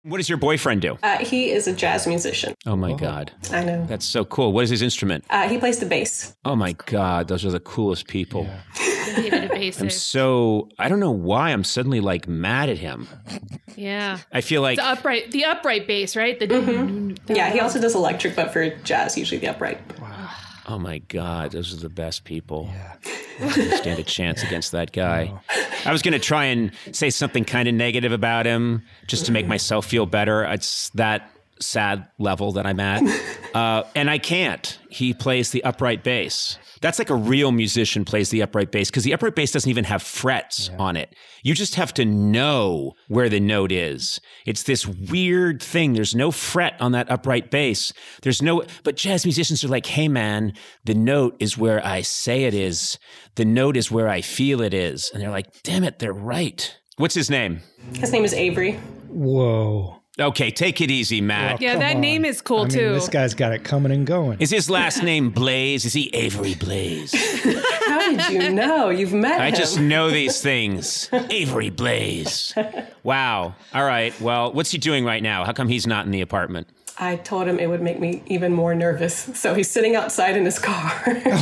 What does your boyfriend do? He is a jazz musician. Oh, my God. I know. That's so cool. What is his instrument? He plays the bass. Oh, my God. Those are the coolest people. Yeah. David a bassist. I don't know why I'm suddenly, like, mad at him. Yeah. I feel like... The upright bass, right? Yeah, he also does electric, but for jazz, usually the upright. Wow. Oh, my God. Those are the best people. Yeah. I don't stand a chance against that guy. No. I was going to try and say something kind of negative about him just to make myself feel better. It's that sad level that I'm at. And I can't. He plays the upright bass. That's like a real musician plays the upright bass, because the upright bass doesn't even have frets on it. You just have to know where the note is. It's this weird thing. There's no fret on that upright bass. But jazz musicians are like, hey man, the note is where I say it is. The note is where I feel it is. And they're like, damn it, they're right. What's his name? His name is Avery. Whoa. Okay, take it easy, Matt. Yeah, that name is cool, too. This guy's got it coming and going. Is his last name Blaze? Is he Avery Blaze? How did you know? You've met him. I just know these things. Avery Blaze. Wow. All right. Well, what's he doing right now? How come he's not in the apartment? I told him it would make me even more nervous. So he's sitting outside in his car.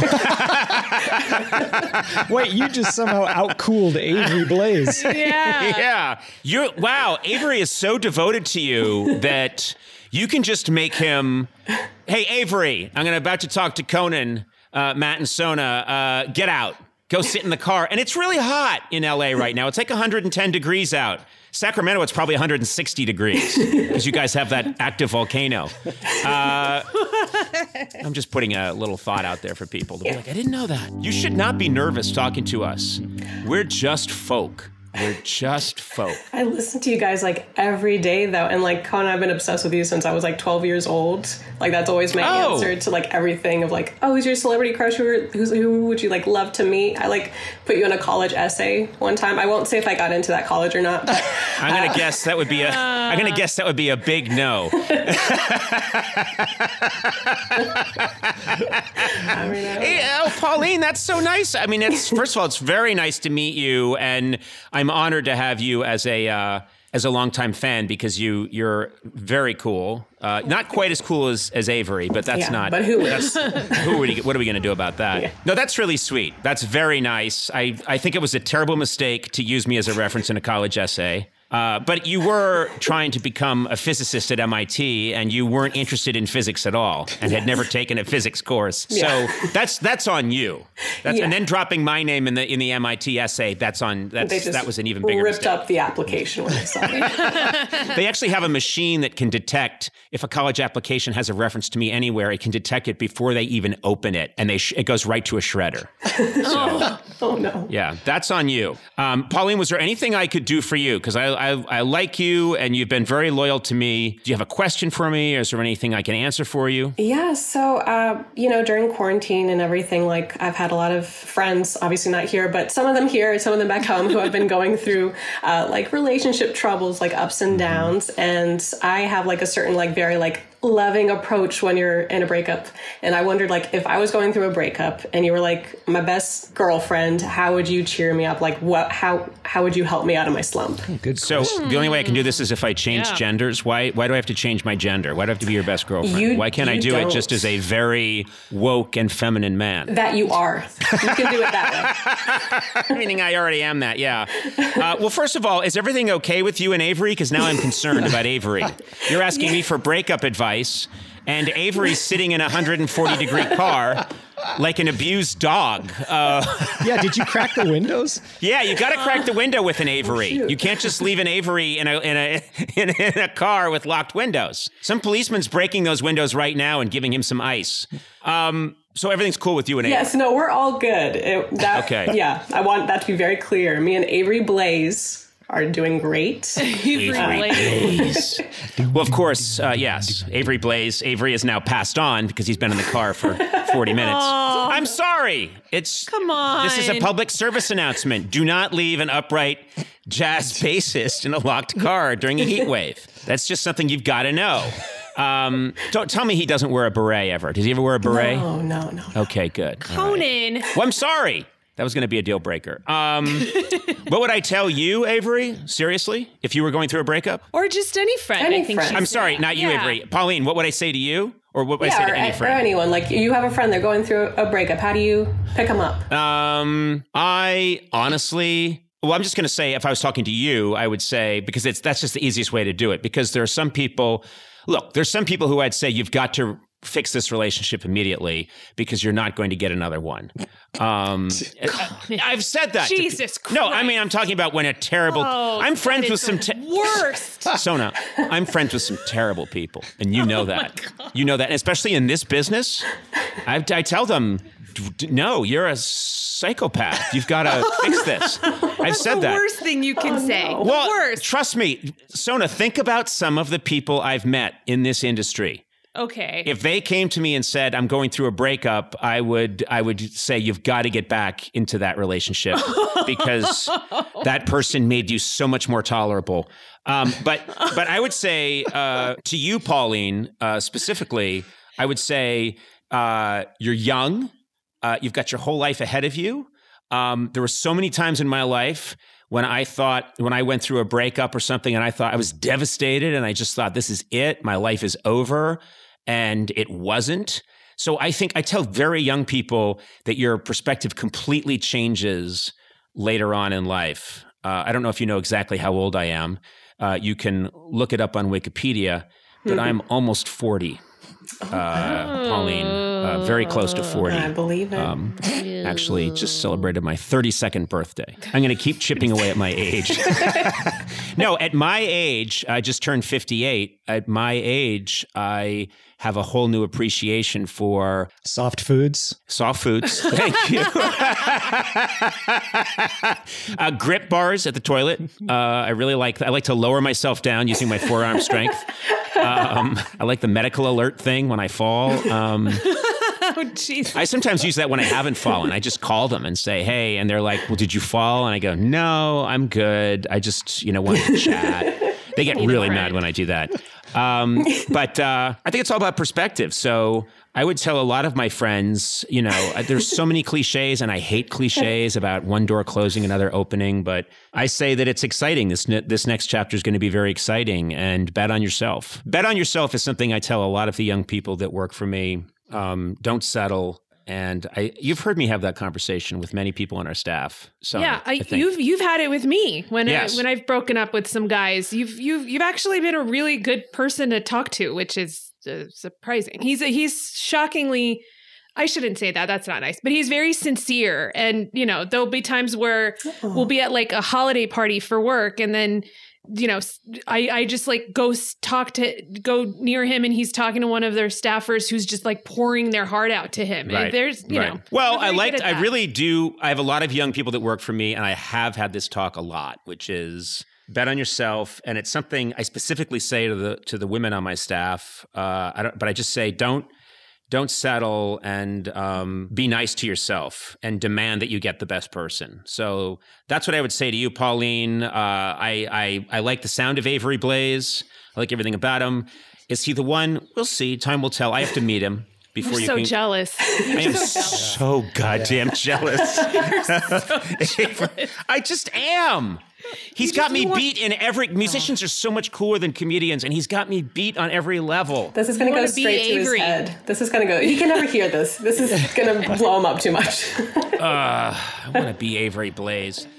Wait, you just somehow outcooled Avery Blaze. Yeah. Yeah. Wow. Avery is so devoted to you that you can just make him, hey, Avery, I'm about to talk to Conan, Matt and Sona. Get out. Go sit in the car. And it's really hot in LA right now. It's like 110 degrees out. Sacramento, it's probably 160 degrees because you guys have that active volcano. I'm just putting a little thought out there for people to be like, I didn't know that. You should not be nervous talking to us. We're just folk. We're just folk. I listen to you guys like every day though. And like Conan, I've been obsessed with you since I was like 12 years old. Like that's always my answer to like everything of like, oh, who's your celebrity crush? Who would you like love to meet? I like put you in a college essay one time. I won't say if I got into that college or not. But, I'm gonna guess that would be a big no. Pauline, that's so nice. I mean, first of all, it's very nice to meet you, and I'm honored to have you as a longtime fan because you're very cool. Not quite as cool as Avery, but that's not. But who is? What are we going to do about that? Yeah. No, that's really sweet. That's very nice. I think it was a terrible mistake to use me as a reference in a college essay. But you were trying to become a physicist at MIT, and you weren't interested in physics at all, and had never taken a physics course. Yeah. So that's on you. And then dropping my name in the MIT essay, that was an even bigger ripped mistake. Up the application when they saw it. They actually have a machine that can detect if a college application has a reference to me anywhere. It can detect it before they even open it, and it goes right to a shredder. Oh no! Yeah, that's on you, Pauline. Was there anything I could do for you? Because I like you, and you've been very loyal to me. Do you have a question for me? Or is there anything I can answer for you? Yeah, so, during quarantine and everything, like, I've had a lot of friends, obviously not here, but some of them here and some of them back home who have been going through, like, relationship troubles, like, ups and downs. And I have, like, a certain, like, very, like, loving approach when you're in a breakup. And I wondered, like, if I was going through a breakup and you were like my best girlfriend, how would you cheer me up? Like, how would you help me out of my slump? Good. So the only way I can do this is if I change genders. Why do I have to change my gender? Why do I have to be your best girlfriend? Why can't I do it just as a very woke and feminine man? That you are. You can do it that way. Meaning I already am that, yeah. Well, first of all, is everything okay with you and Avery? Because now I'm concerned about Avery. You're asking me for breakup advice. And Avery's sitting in a 140-degree car like an abused dog. Yeah, did you crack the windows? Yeah, you got to crack the window with an Avery. You can't just leave an Avery in a car with locked windows. Some policeman's breaking those windows right now and giving him some ice. So everything's cool with you and Avery? Yes, no, we're all good. Okay. Yeah, I want that to be very clear. Me and Avery Blaze are doing great. Avery Blaze. Well, of course, yes. Avery Blaze. Avery is now passed on because he's been in the car for 40 minutes. Aww. I'm sorry. Come on. This is a public service announcement. Do not leave an upright jazz bassist in a locked car during a heat wave. That's just something you've got to know. Don't tell me he doesn't wear a beret ever. Does he ever wear a beret? No. Okay, good. Conan. Well, I'm sorry. That was going to be a deal breaker. What would I tell you, Avery? Seriously, if you were going through a breakup? Or just any friend. Any I think friend. she's I'm sorry, not you, Yeah. Avery. Pauline, what would I say to you? Or what would I say to any or friend? anyone. Like, you have a friend, they're going through a breakup. How do you pick them up? I honestly... Well, I'm just going to say, if I was talking to you, I would say, because that's just the easiest way to do it. Because there are some people... Look, there's some people who I'd say you've got to fix this relationship immediately because you're not going to get another one. I've said that. Jesus Christ. No, I mean, I'm talking about when a terrible... I'm friends with some... worst. Sona, I'm friends with some terrible people, and you know that. You know that, and especially in this business. I tell them, no, you're a psychopath. You've got to fix this. I've said The that. worst thing you can say. The Well, worst. trust me, Sona, think about some of the people I've met in this industry. Okay. If they came to me and said, I'm going through a breakup, I would say, you've got to get back into that relationship because that person made you so much more tolerable. But I would say to you, Pauline, specifically, I would say you're young. You've got your whole life ahead of you. There were so many times in my life when I went through a breakup or something and I thought I was devastated and I just thought, this is it. My life is over. And it wasn't. So I think I tell very young people that your perspective completely changes later on in life. I don't know if you know exactly how old I am. You can look it up on Wikipedia, but I'm almost 40. Pauline, very close to 40. I believe it. Actually, just celebrated my 32nd birthday. I'm going to keep chipping away at my age. No, at my age, I just turned 58. At my age, I have a whole new appreciation for Soft foods. soft foods. Thank you. Grip bars at the toilet. I like to lower myself down using my forearm strength. I like the medical alert thing when I fall. Oh, jeez. I sometimes use that when I haven't fallen. I just call them and say, hey, and they're like, well, did you fall? And I go, no, I'm good. I just, wanted to chat. They get really mad when I do that. But I think it's all about perspective. So I would tell a lot of my friends, there's so many cliches and I hate cliches about one door closing, another opening. But I say that it's exciting. This next chapter is going to be very exciting, and bet on yourself. Bet on yourself is something I tell a lot of the young people that work for me. Don't settle. And you've heard me have that conversation with many people on our staff. So Yeah, I think. you've had it with me when Yes. when I've broken up with some guys. You've actually been a really good person to talk to, which is surprising. He's shockingly. I shouldn't say that. That's not nice. But he's very sincere, and there'll be times where we'll be at like a holiday party for work, and then. I just like go near him and he's talking to one of their staffers who's just like pouring their heart out to him. Right. And there's, Well, we're very good at I that. really do. I have a lot of young people that work for me, and I have had this talk a lot, which is bet on yourself. And it's something I specifically say to the women on my staff. But I just say, don't settle, and be nice to yourself and demand that you get the best person. So that's what I would say to you, Pauline. I like the sound of Avery Blaze. I like everything about him. Is he the one? We'll see. Time will tell. I have to meet him before You're you so can. jealous. I am so goddamn jealous. I just am. He's got me beat in every... Musicians are so much cooler than comedians, and he's got me beat on every level. This is going to go wanna be straight to his Avery. head. This is going to go... He can never hear this. This is going to blow him up too much. I want to be Avery Blaze.